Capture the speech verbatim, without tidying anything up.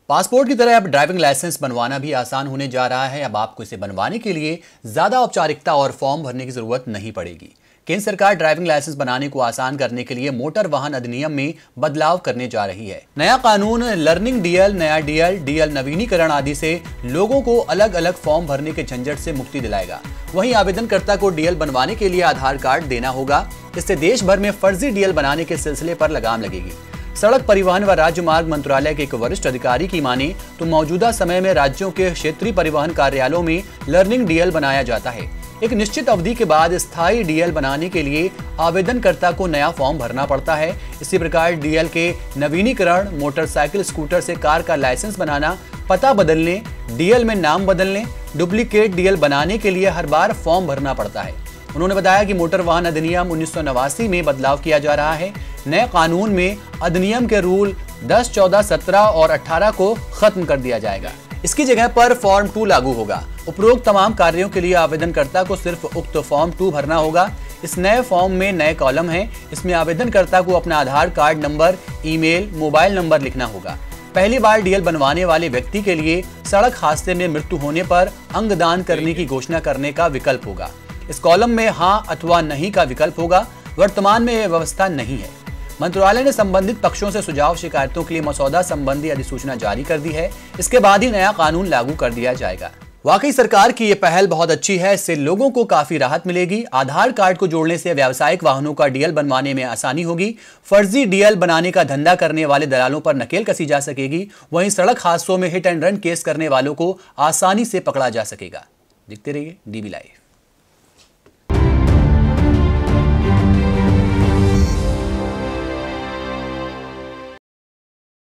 Passport की तरह अब ड्राइविंग लाइसेंस बनवाना भी आसान होने जा रहा है। अब आपको इसे बनवाने के लिए ज्यादा औपचारिकता और फॉर्म भरने की जरूरत नहीं पड़ेगी। केंद्र सरकार ड्राइविंग लाइसेंस बनाने को आसान करने के लिए मोटर वाहन अधिनियम में बदलाव करने जा रही है। नया कानून लर्निंग डीएल, नया डीएल, डीएल नवीनीकरण आदि से लोगों को अलग अलग फॉर्म भरने के झंझट से मुक्ति दिलाएगा। वहीं आवेदनकर्ता को डीएल बनवाने के लिए आधार कार्ड देना होगा। इससे देश भर में फर्जी डीएल बनाने के सिलसिले पर लगाम लगेगी। सड़क परिवहन व राजमार्ग मंत्रालय के एक वरिष्ठ अधिकारी की माने तो मौजूदा समय में राज्यों के क्षेत्रीय परिवहन कार्यालयों में लर्निंग डीएल बनाया जाता है। एक निश्चित अवधि के बाद स्थायी डीएल बनाने के लिए आवेदनकर्ता को नया फॉर्म भरना पड़ता है। इसी प्रकार डीएल के नवीनीकरण, मोटरसाइकिल, स्कूटर से कार का लाइसेंस बनाना, पता बदलने, डीएल में नाम बदलने, डुप्लीकेट डीएल बनाने के लिए हर बार फॉर्म भरना पड़ता है। उन्होंने बताया कि मोटर वाहन अधिनियम उन्नीस सौ नवासी में बदलाव किया जा रहा है। नए कानून में अधिनियम के रूल दस, चौदह, सत्रह और अठारह को खत्म कर दिया जाएगा। इसकी जगह पर फॉर्म टू लागू होगा। उपरोक्त तमाम कार्यों के लिए आवेदनकर्ता को सिर्फ उक्त फॉर्म टू भरना होगा। इस नए फॉर्म में नए कॉलम हैं। इसमें आवेदनकर्ता को अपना Aadhaar card number, email, mobile number लिखना होगा। पहली बार डीएल बनवाने वाले व्यक्ति के लिए सड़क हादसे में मृत्यु होने पर अंगदान करने की घोषणा करने का विकल्प होगा। इस कॉलम में हाँ अथवा नहीं का विकल्प होगा। वर्तमान में यह व्यवस्था नहीं है। मंत्रालय ने संबंधित पक्षों से सुझाव शिकायतों के लिए मसौदा संबंधी अधिसूचना जारी कर दी है। इसके बाद ही नया कानून लागू कर दिया जाएगा। वाकई सरकार की ये पहल बहुत अच्छी है। इससे लोगों को काफी राहत मिलेगी। आधार कार्ड को जोड़ने से व्यावसायिक वाहनों का डीएल बनवाने में आसानी होगी। फर्जी डीएल बनाने का धंधा करने वाले दलालों पर नकेल कसी जा सकेगी। वहीं सड़क हादसों में हिट एंड रन केस करने वालों को आसानी से पकड़ा जा सकेगा। देखते रहिए डीबी लाइव।